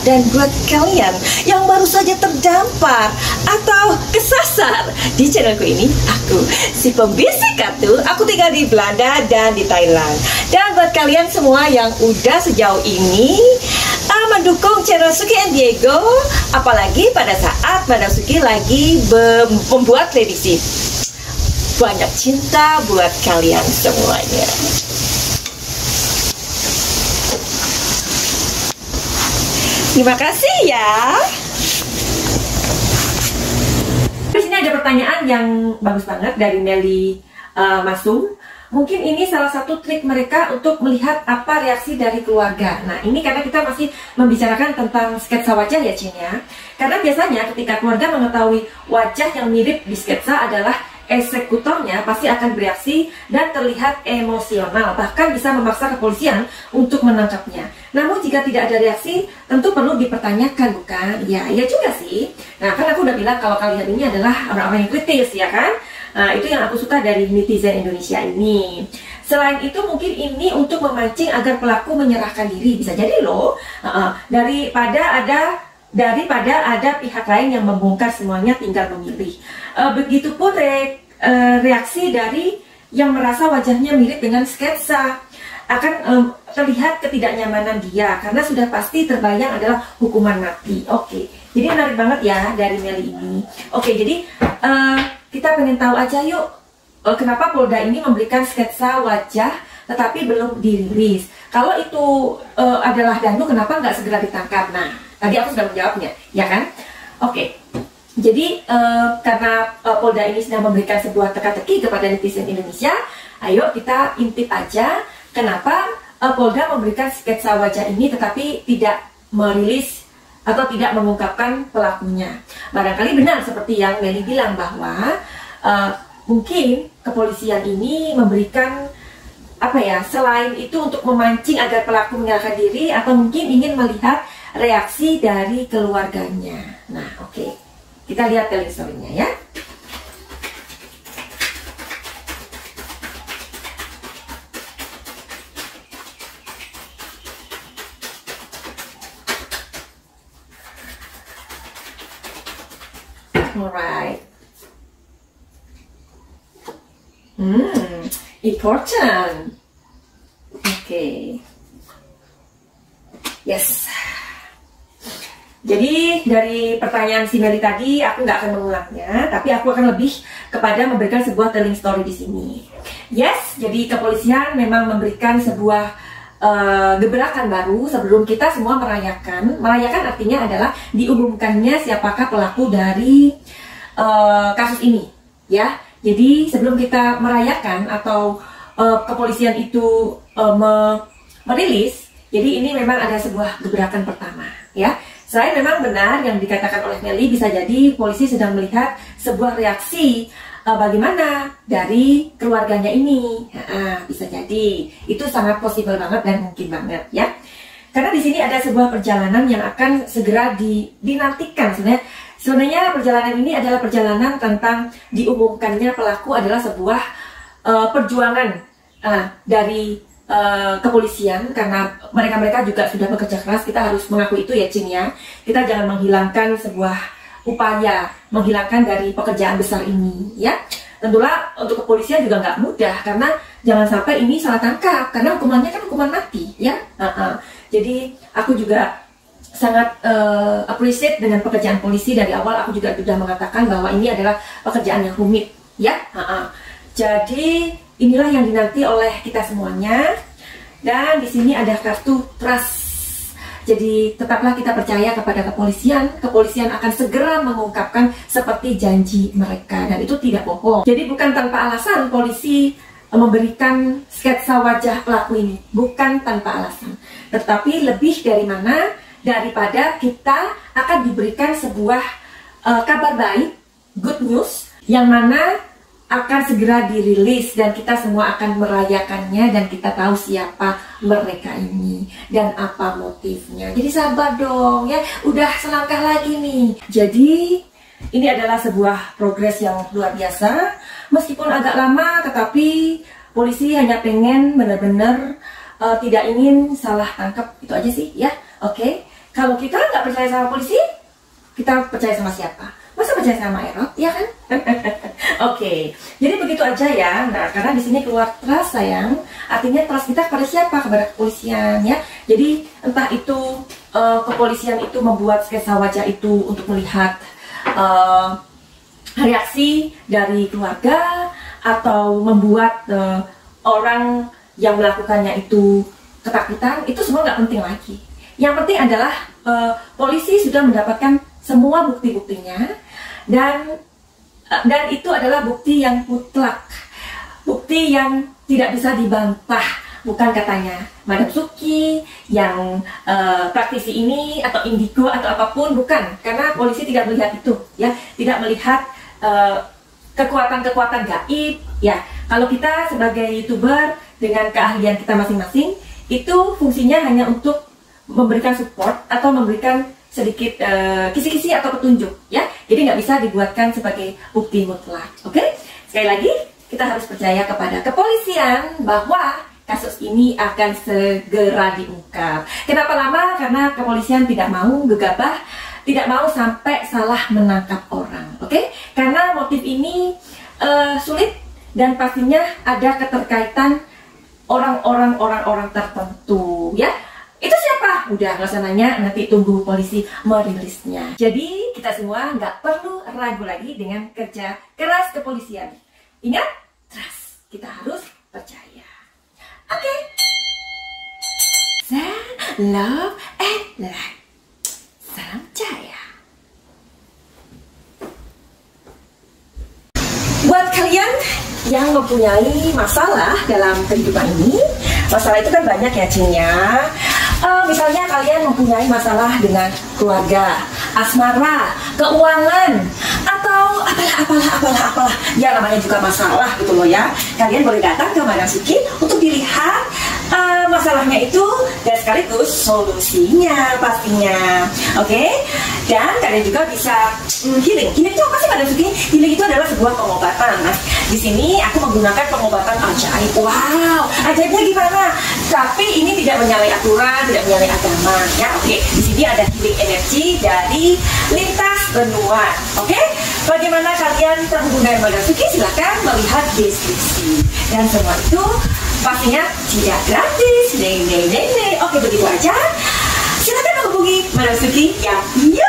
Dan buat kalian yang baru saja terdampar atau kesasar di channelku ini, aku si pembisik kartu, aku tinggal di Belanda dan di Thailand. Dan buat kalian semua yang udah sejauh ini mendukung channel Suki and Diego, apalagi pada saat Madam Suki lagi membuat prediksi, banyak cinta buat kalian semuanya. Terima kasih ya. Di sini ada pertanyaan yang bagus banget dari Nelly Masum. Mungkin ini salah satu trik mereka untuk melihat apa reaksi dari keluarga. Nah, ini karena kita masih membicarakan tentang sketsa wajah ya, Cin ya. Karena biasanya ketika keluarga mengetahui wajah yang mirip di sketsa adalah eksekutornya pasti akan bereaksi dan terlihat emosional, bahkan bisa memaksa kepolisian untuk menangkapnya. Namun jika tidak ada reaksi, tentu perlu dipertanyakan, bukan? Ya, iya juga sih. Nah, kan aku udah bilang kalau kalian ini adalah orang-orang yang kritis, ya kan? Nah, itu yang aku suka dari netizen Indonesia ini. Selain itu mungkin ini untuk memancing agar pelaku menyerahkan diri, bisa jadi loh. Daripada ada pihak lain yang membongkar semuanya, tinggal memilih. Begitupun reaksi dari yang merasa wajahnya mirip dengan sketsa, akan terlihat ketidaknyamanan dia karena sudah pasti terbayang adalah hukuman mati. Oke, jadi menarik banget ya dari Nelly ini. Oke, jadi kita pengen tahu aja yuk, kenapa Polda ini memberikan sketsa wajah tetapi belum dirilis. Kalau itu adalah Danu, kenapa nggak segera ditangkap? Nah, tadi aku sudah menjawabnya, ya kan? Oke, jadi karena Polda ini sedang memberikan sebuah teka-teki kepada netizen Indonesia, ayo kita intip aja kenapa Polda memberikan sketsa wajah ini tetapi tidak merilis atau tidak mengungkapkan pelakunya. Barangkali benar seperti yang Nelly bilang bahwa mungkin kepolisian ini memberikan apa ya, selain itu untuk memancing agar pelaku menyerahkan diri atau mungkin ingin melihat reaksi dari keluarganya. Nah, oke. Kita lihat telling story-nya ya. Alright. Important. Okay. Yes. Jadi dari pertanyaan si Nelly tadi aku nggak akan mengulangnya, tapi aku akan lebih kepada memberikan sebuah telling story di sini. Yes, jadi kepolisian memang memberikan sebuah gebrakan baru sebelum kita semua merayakan. Merayakan artinya adalah diumumkannya siapakah pelaku dari kasus ini, ya. Jadi sebelum kita merayakan atau kepolisian itu merilis, jadi ini memang ada sebuah gebrakan pertama, ya. Selain memang benar yang dikatakan oleh Nelly, bisa jadi polisi sedang melihat sebuah reaksi bagaimana dari keluarganya ini. Bisa jadi itu sangat possible banget dan mungkin banget ya. Karena di sini ada sebuah perjalanan yang akan segera dinantikan. Sebenarnya perjalanan ini adalah perjalanan tentang diumumkannya pelaku adalah sebuah perjuangan dari kepolisian, karena mereka juga sudah bekerja keras. Kita harus mengakui itu ya, Cin ya. Kita jangan menghilangkan sebuah upaya menghilangkan dari pekerjaan besar ini ya. Tentulah untuk kepolisian juga nggak mudah, karena jangan sampai ini salah tangkap, karena hukumannya kan hukuman mati ya. Jadi aku juga sangat appreciate dengan pekerjaan polisi. Dari awal aku juga sudah mengatakan bahwa ini adalah pekerjaan yang rumit ya. Jadi inilah yang dinanti oleh kita semuanya. Dan di sini ada kartu trust. Jadi tetaplah kita percaya kepada kepolisian. Kepolisian akan segera mengungkapkan seperti janji mereka, dan itu tidak bohong. Jadi bukan tanpa alasan polisi memberikan sketsa wajah pelaku ini, bukan tanpa alasan. Tetapi lebih dari mana daripada kita akan diberikan sebuah kabar baik, good news, yang mana akan segera dirilis dan kita semua akan merayakannya, dan kita tahu siapa mereka ini dan apa motifnya. Jadi sabar dong ya, udah selangkah lagi nih. Jadi ini adalah sebuah progres yang luar biasa. Meskipun agak lama, tetapi polisi hanya pengen benar-benar tidak ingin salah tangkap, itu aja sih ya. Oke. Kalau kita nggak percaya sama polisi, kita percaya sama siapa? Masa percaya sama Erot, ya kan? Oke, jadi begitu aja ya. Nah, karena di sini keluar trust sayang, artinya trust kita kepada siapa? Kepada kepolisian ya. Jadi entah itu kepolisian itu membuat sketsa wajah itu untuk melihat reaksi dari keluarga, atau membuat orang yang melakukannya itu ketakutan, itu semua nggak penting lagi. Yang penting adalah polisi sudah mendapatkan semua bukti-buktinya, dan itu adalah bukti yang mutlak, bukti yang tidak bisa dibantah. Bukan katanya Madam Suki yang praktisi ini atau indigo atau apapun, bukan, karena polisi tidak melihat itu ya, tidak melihat kekuatan-kekuatan gaib ya. Kalau kita sebagai YouTuber dengan keahlian kita masing-masing, itu fungsinya hanya untuk memberikan support atau memberikan sedikit kisi-kisi atau petunjuk ya. Jadi nggak bisa dibuatkan sebagai bukti mutlak. Oke? Sekali lagi, kita harus percaya kepada kepolisian bahwa kasus ini akan segera diungkap. Kenapa lama? Karena kepolisian tidak mau gegabah, tidak mau sampai salah menangkap orang. Oke? Karena motif ini sulit, dan pastinya ada keterkaitan orang-orang tertentu ya. Itu siapa? Udah, nggak usah nanya, nanti tunggu polisi merilisnya. Jadi kita semua nggak perlu ragu lagi dengan kerja keras kepolisian. Ingat, trust, kita harus percaya. Oke. Love and light. Salam Cahaya. Buat kalian yang mempunyai masalah dalam kehidupan ini, masalah itu kan banyak ya Cinya. Misalnya kalian mempunyai masalah dengan keluarga, asmara, keuangan, atau apalah, ya namanya juga masalah gitu loh ya. Kalian boleh datang ke Madam Suki untuk dilihat masalahnya itu, dan sekaligus solusinya pastinya. Oke? Dan kalian juga bisa healing. Healing itu apa sih Madam Suki? Healing itu adalah sebuah pengobatan. Nah, di sini aku menggunakan pengobatan ajaib. Wow, ajaibnya gimana? Tapi ini tidak menyalahi aturan, tidak menyalahi agama ya. Oke, di sini ada healing energi dari lintas benua. Oke? Bagaimana kalian terhubung dengan Madam Suki? Silakan melihat deskripsi. Dan semua itu pastinya tidak gratis. Oke, begitu aja. Silakan menghubungi Madam Suki yang